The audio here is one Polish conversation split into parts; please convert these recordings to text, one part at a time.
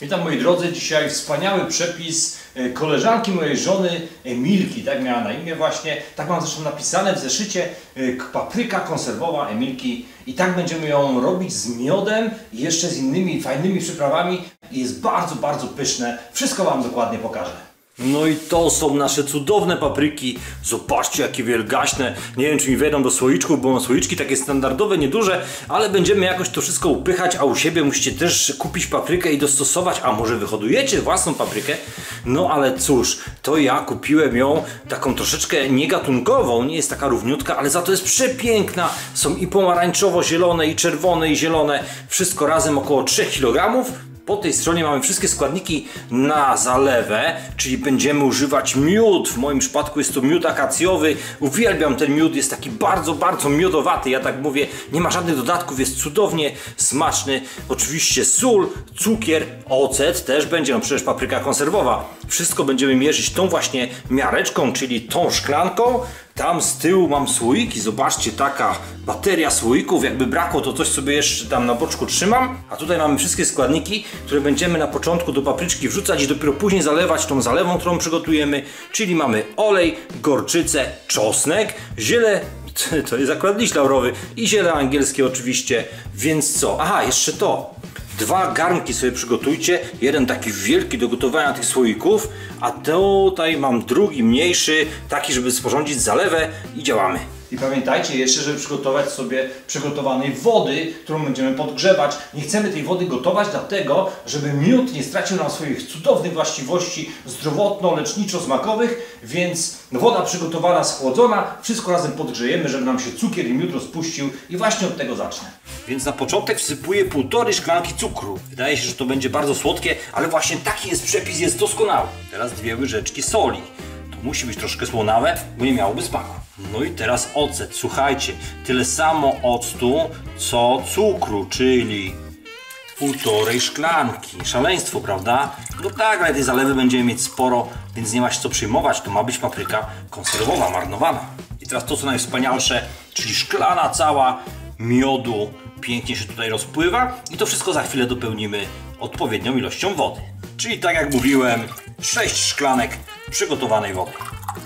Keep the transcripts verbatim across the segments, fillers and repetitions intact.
Witam moi drodzy, dzisiaj wspaniały przepis koleżanki mojej żony Emilki, tak miała na imię właśnie, tak mam zresztą napisane w zeszycie, papryka konserwowa Emilki i tak będziemy ją robić z miodem i jeszcze z innymi fajnymi przyprawami i jest bardzo, bardzo pyszne, wszystko Wam dokładnie pokażę. No i to są nasze cudowne papryki. Zobaczcie jakie wielgaśne. Nie wiem czy mi wejdą do słoiczków, bo mam słoiczki takie standardowe, nieduże, ale będziemy jakoś to wszystko upychać, a u siebie musicie też kupić paprykę i dostosować. A może wyhodujecie własną paprykę? No ale cóż, to ja kupiłem ją taką troszeczkę niegatunkową. Nie jest taka równiutka, ale za to jest przepiękna. Są i pomarańczowo-zielone, i czerwone, i zielone. Wszystko razem około trzech kilogramów. Po tej stronie mamy wszystkie składniki na zalewę, czyli będziemy używać miód. W moim przypadku jest to miód akacjowy. Uwielbiam ten miód, jest taki bardzo, bardzo miodowaty. Ja tak mówię, nie ma żadnych dodatków, jest cudownie smaczny. Oczywiście sól, cukier, ocet też będzie, no przecież papryka konserwowa. Wszystko będziemy mierzyć tą właśnie miareczką, czyli tą szklanką. Tam z tyłu mam słoiki, zobaczcie, taka bateria słoików, jakby brakło to coś sobie jeszcze tam na boczku trzymam. A tutaj mamy wszystkie składniki, które będziemy na początku do papryczki wrzucać i dopiero później zalewać tą zalewą, którą przygotujemy. Czyli mamy olej, gorczycę, czosnek, ziele, to jest akurat liść laurowy i ziele angielskie oczywiście, więc co? Aha, jeszcze to. Dwa garnki sobie przygotujcie, jeden taki wielki do gotowania tych słoików, a tutaj mam drugi mniejszy, taki żeby sporządzić zalewę i działamy. I pamiętajcie jeszcze, żeby przygotować sobie przygotowanej wody, którą będziemy podgrzewać. Nie chcemy tej wody gotować dlatego, żeby miód nie stracił nam swoich cudownych właściwości zdrowotno-leczniczo-smakowych, więc woda przygotowana, schłodzona, wszystko razem podgrzejemy, żeby nam się cukier i miód rozpuścił i właśnie od tego zacznę. Więc na początek wsypuję półtorej szklanki cukru. Wydaje się, że to będzie bardzo słodkie, ale właśnie taki jest przepis, jest doskonały. Teraz dwie łyżeczki soli. To musi być troszkę słonawe, bo nie miałoby smaku. No i teraz ocet. Słuchajcie, tyle samo octu, co cukru, czyli półtorej szklanki. Szaleństwo, prawda? No tak, ale tej zalewy będziemy mieć sporo, więc nie ma się co przyjmować. To ma być papryka konserwowa, marnowana. I teraz to, co najwspanialsze, czyli szklana cała miodu pięknie się tutaj rozpływa i to wszystko za chwilę dopełnimy odpowiednią ilością wody. Czyli tak jak mówiłem, sześć szklanek przygotowanej wody.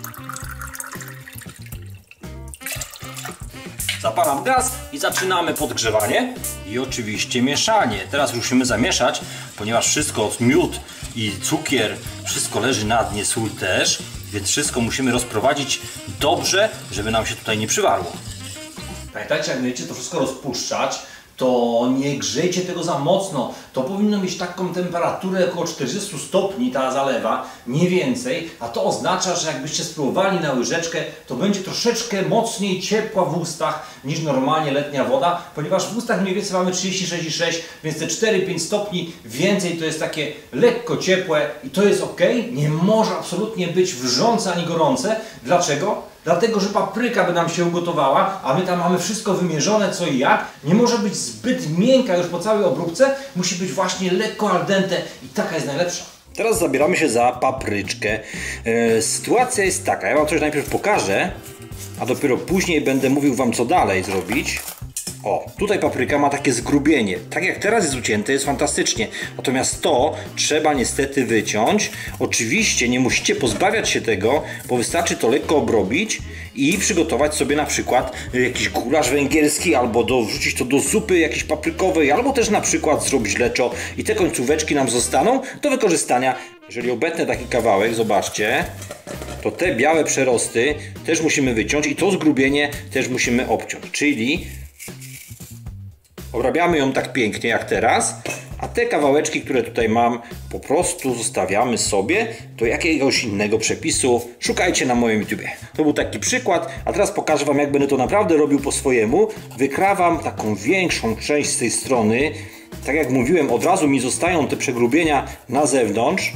Zapalam gaz i zaczynamy podgrzewanie i oczywiście mieszanie. Teraz musimy zamieszać, ponieważ wszystko, miód i cukier, wszystko leży na dnie, sól też, więc wszystko musimy rozprowadzić dobrze, żeby nam się tutaj nie przywarło. Pamiętajcie, jak będziecie to wszystko rozpuszczać, to nie grzejcie tego za mocno. To powinno mieć taką temperaturę około czterdziestu stopni, ta zalewa, nie więcej. A to oznacza, że jakbyście spróbowali na łyżeczkę, to będzie troszeczkę mocniej ciepła w ustach niż normalnie letnia woda, ponieważ w ustach mniej więcej mamy trzydzieści sześć i sześć, więc te cztery pięć stopni więcej to jest takie lekko ciepłe i to jest ok. Nie może absolutnie być wrzące ani gorące. Dlaczego? Dlatego, że papryka by nam się ugotowała, a my tam mamy wszystko wymierzone co i jak. Nie może być zbyt miękka już po całej obróbce, musi być właśnie lekko al dente i taka jest najlepsza. Teraz zabieramy się za papryczkę. Yy, sytuacja jest taka, ja Wam coś najpierw pokażę, a dopiero później będę mówił Wam co dalej zrobić. O, tutaj papryka ma takie zgrubienie. Tak jak teraz jest ucięte, jest fantastycznie. Natomiast to trzeba niestety wyciąć. Oczywiście nie musicie pozbawiać się tego, bo wystarczy to lekko obrobić i przygotować sobie na przykład jakiś gulasz węgierski, albo do, wrzucić to do zupy jakiejś paprykowej, albo też na przykład zrobić leczo i te końcóweczki nam zostaną do wykorzystania. Jeżeli obetnę taki kawałek, zobaczcie, to te białe przerosty też musimy wyciąć i to zgrubienie też musimy obciąć. Czyli obrabiamy ją tak pięknie jak teraz, a te kawałeczki, które tutaj mam, po prostu zostawiamy sobie do jakiegoś innego przepisu. Szukajcie na moim YouTubie. To był taki przykład, a teraz pokażę Wam, jak będę to naprawdę robił po swojemu. Wykrawam taką większą część z tej strony. Tak jak mówiłem, od razu mi zostają te przegrubienia na zewnątrz.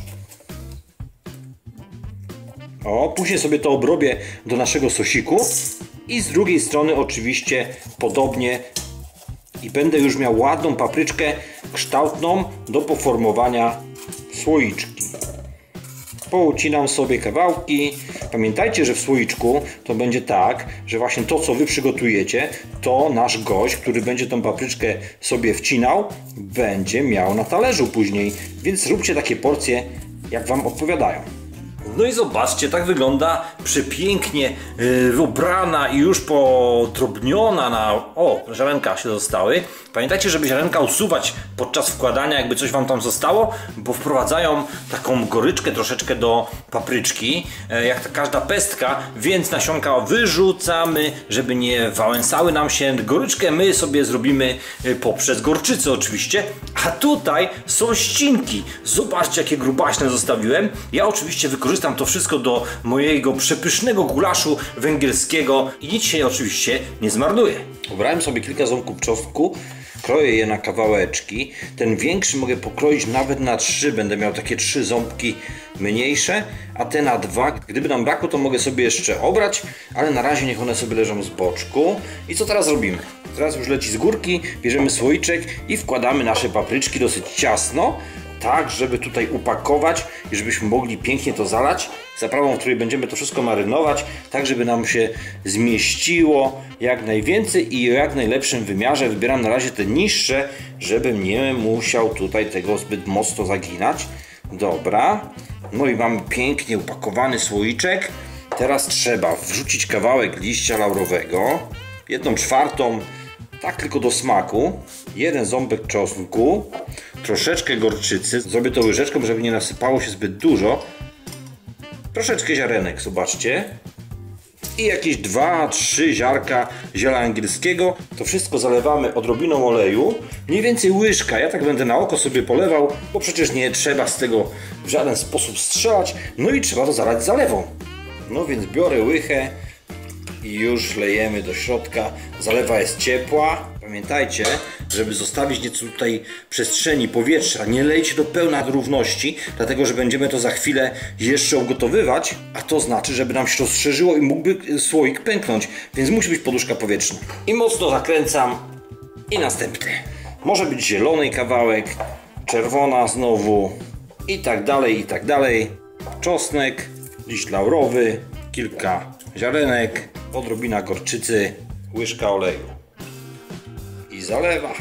O, później sobie to obrobię do naszego sosiku i z drugiej strony oczywiście podobnie. I będę już miał ładną papryczkę kształtną do poformowania słoiczki. poucinam sobie kawałki. Pamiętajcie, że w słoiczku to będzie tak, że właśnie to, co wy przygotujecie, to nasz gość, który będzie tą papryczkę sobie wcinał, będzie miał na talerzu później. Więc zróbcie takie porcje, jak wam odpowiadają. No i zobaczcie, tak wygląda przepięknie yy, ubrana i już podrobniona na... O, ziarenka się zostały. Pamiętajcie, żeby ziarenka usuwać podczas wkładania, jakby coś wam tam zostało, bo wprowadzają taką goryczkę troszeczkę do papryczki, yy, jak ta każda pestka, więc nasionka wyrzucamy, żeby nie wałęsały nam się. Goryczkę my sobie zrobimy yy, poprzez gorczycę oczywiście, a tutaj są ścinki. Zobaczcie, jakie grubaśne zostawiłem. Ja oczywiście wykorzystam Wykorzystam to wszystko do mojego przepysznego gulaszu węgierskiego i nic się oczywiście nie zmarnuje. Obrałem sobie kilka ząbków czosnku, kroję je na kawałeczki. Ten większy mogę pokroić nawet na trzy, będę miał takie trzy ząbki mniejsze, a te na dwa. Gdyby nam brakło, to mogę sobie jeszcze obrać, ale na razie niech one sobie leżą z boczku. I co teraz robimy? Teraz już leci z górki, bierzemy słoiczek i wkładamy nasze papryczki dosyć ciasno, tak, żeby tutaj upakować i żebyśmy mogli pięknie to zalać zaprawą, w której będziemy to wszystko marynować, tak żeby nam się zmieściło jak najwięcej i o jak najlepszym wymiarze. Wybieram na razie te niższe, żebym nie musiał tutaj tego zbyt mocno zaginać. Dobra, no i mamy pięknie upakowany słoiczek. Teraz trzeba wrzucić kawałek liścia laurowego, jedną czwartą, tak tylko do smaku, jeden ząbek czosnku, troszeczkę gorczycy, zrobię to łyżeczką, żeby nie nasypało się zbyt dużo, troszeczkę ziarenek, zobaczcie, i jakieś dwa trzy ziarka ziela angielskiego. To wszystko zalewamy odrobiną oleju, mniej więcej łyżka, ja tak będę na oko sobie polewał, bo przecież nie trzeba z tego w żaden sposób strzelać, no i trzeba to zalać zalewą. No więc biorę łychę i już lejemy do środka. Zalewa jest ciepła. Pamiętajcie, żeby zostawić nieco tutaj przestrzeni powietrza, nie lejcie do pełna równości, dlatego że będziemy to za chwilę jeszcze ugotowywać, a to znaczy, żeby nam się rozszerzyło i mógłby słoik pęknąć, więc musi być poduszka powietrzna. I mocno zakręcam i następny. Może być zielony kawałek, czerwona znowu i tak dalej, i tak dalej. Czosnek, liść laurowy, kilka ziarenek, odrobina gorczycy, łyżka oleju. I zalewa.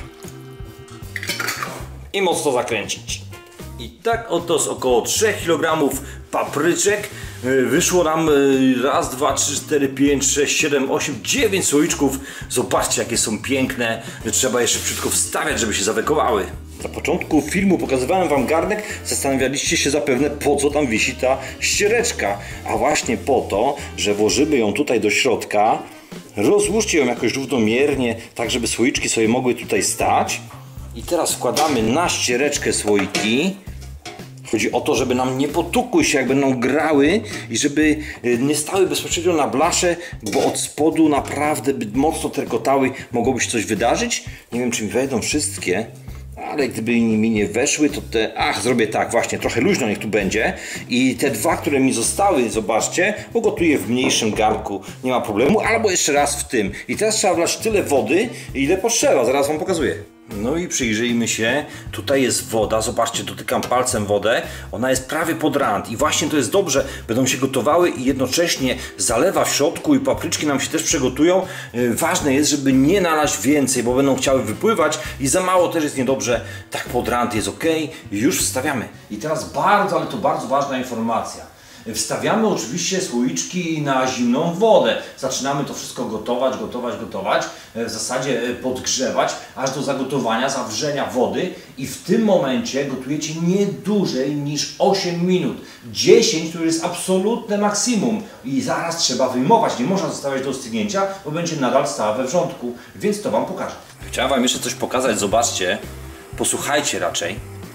I mocno zakręcić. I tak oto z około trzech kilogramów papryczek wyszło nam raz, dwa, trzy, cztery, pięć, sześć, siedem, osiem, dziewięć słoiczków. Zobaczcie, jakie są piękne. Trzeba jeszcze szybko wstawiać, żeby się zawekowały. Na początku filmu pokazywałem wam garnek, zastanawialiście się zapewne, po co tam wisi ta ściereczka. A właśnie po to, że włożymy ją tutaj do środka. Rozłóżcie ją jakoś równomiernie, tak żeby słoiczki sobie mogły tutaj stać. I teraz wkładamy na ściereczkę słoiki. Chodzi o to, żeby nam nie potukły się, jak będą grały i żeby nie stały bezpośrednio na blasze, bo od spodu naprawdę by mocno terkotały, mogłoby się coś wydarzyć. Nie wiem, czy mi wejdą wszystkie, ale gdyby mi nie weszły, to te... Ach, zrobię tak, właśnie, trochę luźno niech tu będzie. I te dwa, które mi zostały, zobaczcie, ugotuję w mniejszym garnku, nie ma problemu, albo jeszcze raz w tym. I teraz trzeba wlać tyle wody, ile potrzeba, zaraz wam pokazuję. No i przyjrzyjmy się, tutaj jest woda, zobaczcie, dotykam palcem wodę, ona jest prawie pod rand i właśnie to jest dobrze, będą się gotowały i jednocześnie zalewa w środku i papryczki nam się też przygotują. Ważne jest, żeby nie nalać więcej, bo będą chciały wypływać i za mało też jest niedobrze, tak pod rand jest ok, już wstawiamy. I teraz bardzo, ale to bardzo ważna informacja. Wstawiamy oczywiście słoiczki na zimną wodę. Zaczynamy to wszystko gotować, gotować, gotować. W zasadzie podgrzewać, aż do zagotowania, zawrzenia wody. I w tym momencie gotujecie nie dłużej niż osiem minut. dziesięć to już jest absolutne maksimum. I zaraz trzeba wyjmować. Nie można zostawiać do ostygnięcia, bo będzie nadal stała we wrzątku. Więc to wam pokażę. Chciałem wam jeszcze coś pokazać. Zobaczcie. Posłuchajcie raczej.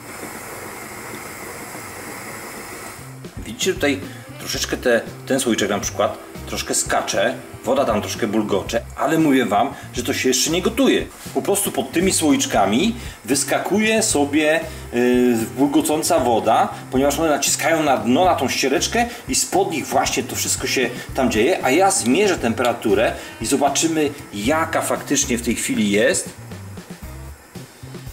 Widzicie tutaj troszeczkę te, ten słoiczek na przykład troszkę skacze, woda tam troszkę bulgocze, ale mówię wam, że to się jeszcze nie gotuje. Po prostu pod tymi słoiczkami wyskakuje sobie yy, bulgocąca woda, ponieważ one naciskają na dno, na tą ściereczkę i spod nich właśnie to wszystko się tam dzieje, a ja zmierzę temperaturę i zobaczymy, jaka faktycznie w tej chwili jest.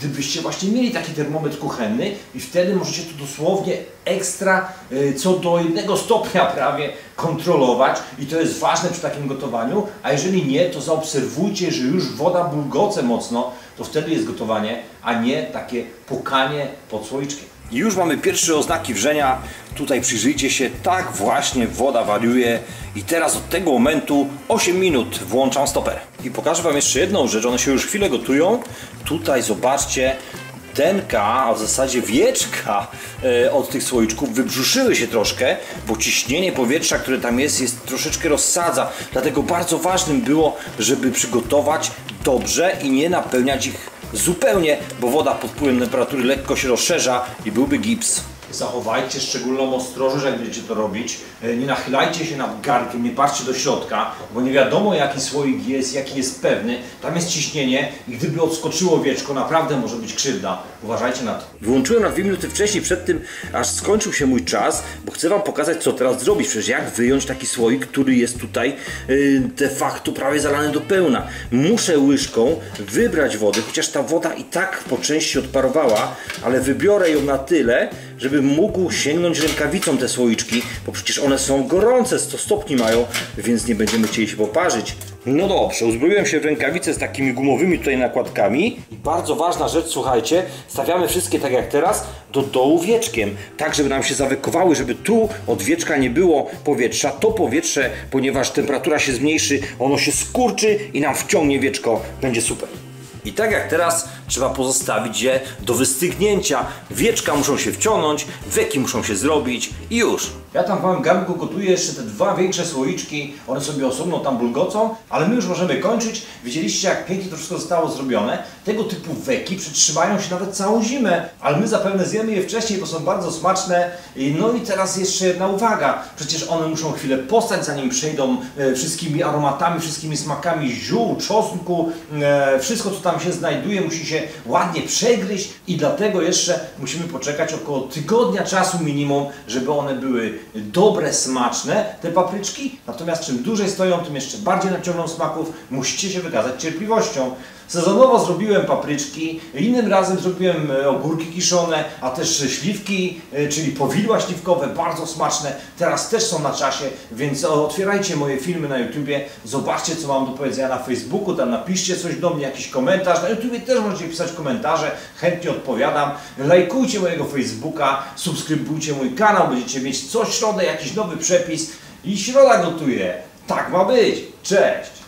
gdybyście właśnie mieli taki termometr kuchenny i wtedy możecie to dosłownie ekstra y, co do jednego stopnia prawie kontrolować i to jest ważne przy takim gotowaniu, a jeżeli nie, to zaobserwujcie, że już woda bulgoce mocno, to wtedy jest gotowanie, a nie takie pukanie pod słoiczkiem. I już mamy pierwsze oznaki wrzenia. Tutaj przyjrzyjcie się, tak właśnie woda wariuje. I teraz od tego momentu osiem minut włączam stoper. I pokażę Wam jeszcze jedną rzecz, one się już chwilę gotują. Tutaj zobaczcie, denka, a w zasadzie wieczka od tych słoiczków wybrzuszyły się troszkę, bo ciśnienie powietrza, które tam jest, jest troszeczkę rozsadza. Dlatego bardzo ważnym było, żeby przygotować dobrze i nie napełniać ich zupełnie, bo woda pod wpływem temperatury lekko się rozszerza i byłby gips. Zachowajcie szczególną ostrożność, jak będziecie to robić. Nie nachylajcie się nad garnkiem, nie patrzcie do środka, bo nie wiadomo jaki słoik jest, jaki jest pewny. Tam jest ciśnienie i gdyby odskoczyło wieczko, naprawdę może być krzywda. Uważajcie na to. Wyłączyłem na dwie minuty wcześniej, przed tym aż skończył się mój czas, bo chcę Wam pokazać, co teraz zrobić. Przecież jak wyjąć taki słoik, który jest tutaj yy, de facto prawie zalany do pełna. Muszę łyżką wybrać wodę, chociaż ta woda i tak po części odparowała, ale wybiorę ją na tyle, żeby mógł sięgnąć rękawicą te słoiczki, bo przecież one są gorące, sto stopni mają, więc nie będziemy chcieli się poparzyć. No dobrze, uzbroiłem się w rękawice z takimi gumowymi tutaj nakładkami. I bardzo ważna rzecz, słuchajcie, stawiamy wszystkie tak jak teraz do dołu wieczkiem, tak żeby nam się zawykowały, żeby tu od wieczka nie było powietrza. To powietrze, ponieważ temperatura się zmniejszy, ono się skurczy i nam wciągnie wieczko, będzie super. I tak jak teraz trzeba pozostawić je do wystygnięcia. Wieczka muszą się wciągnąć, weki muszą się zrobić i już. Ja tam w małym garnku gotuję jeszcze te dwa większe słoiczki, one sobie osobno tam bulgocą, ale my już możemy kończyć. Widzieliście, jak pięknie to wszystko zostało zrobione. Tego typu weki przetrzymają się nawet całą zimę, ale my zapewne zjemy je wcześniej, bo są bardzo smaczne. No i teraz jeszcze jedna uwaga, przecież one muszą chwilę postać, zanim przejdą e, wszystkimi aromatami, wszystkimi smakami ziół, czosnku, e, wszystko co tam się znajduje musi się ładnie przegryźć i dlatego jeszcze musimy poczekać około tygodnia czasu minimum, żeby one były dobre, smaczne, te papryczki. Natomiast czym dłużej stoją, tym jeszcze bardziej naciągną smaków. Musicie się wykazać cierpliwością. Sezonowo zrobiłem papryczki, innym razem zrobiłem ogórki kiszone, a też śliwki, czyli powidła śliwkowe, bardzo smaczne. Teraz też są na czasie, więc otwierajcie moje filmy na YouTubie, zobaczcie co mam do powiedzenia na Facebooku, tam napiszcie coś do mnie, jakiś komentarz. Na YouTubie też możecie pisać komentarze, chętnie odpowiadam. Lajkujcie mojego Facebooka, subskrybujcie mój kanał, będziecie mieć co środę jakiś nowy przepis i środa gotuje. Tak ma być. Cześć!